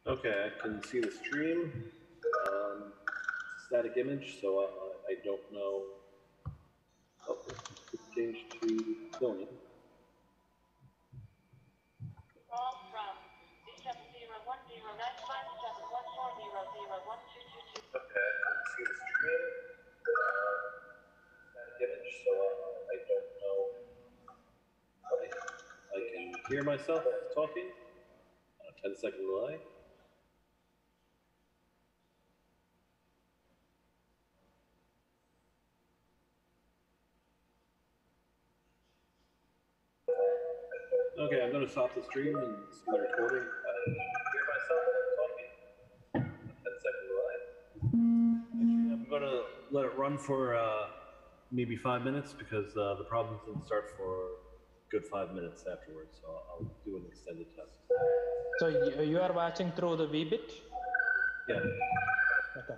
Okay, I can see the stream. Static image, so I don't know. Oh, it's changed to filming. Call from 701095714001222. Okay, I can see the stream. Static image, so I don't know. I can hear myself talking. 10-second delay. Okay, I'm going to stop the stream and see the recording. I hear myself talking. 10-second delay. Actually, I'm going to let it run for maybe 5 minutes because the problem didn't start for a good 5 minutes afterwards. So I'll do an extended test. So you are watching through the VBit? Yeah. Okay.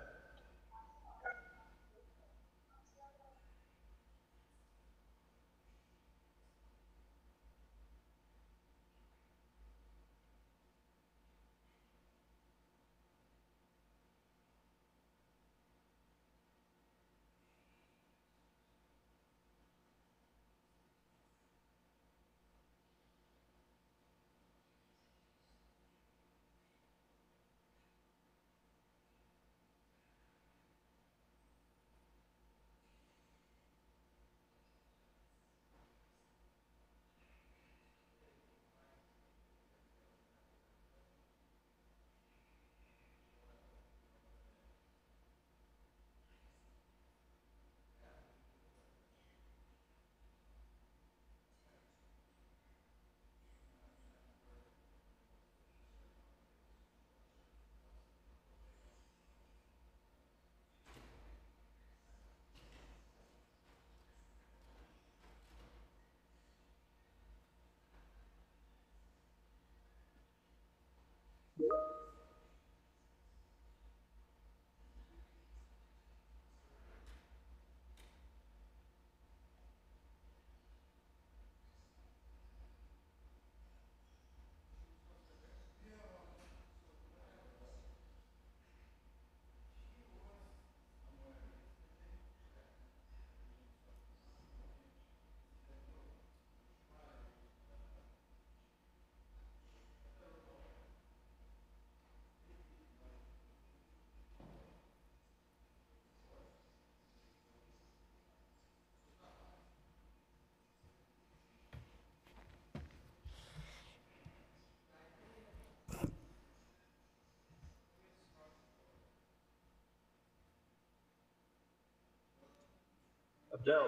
Abdel,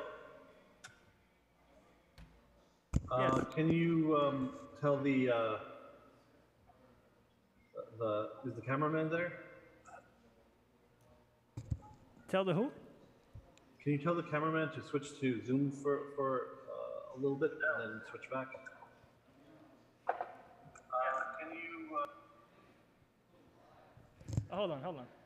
Yes. can you tell is the cameraman there? Tell the who? Can you tell the cameraman to switch to Zoom for a little bit and then switch back? Hold on.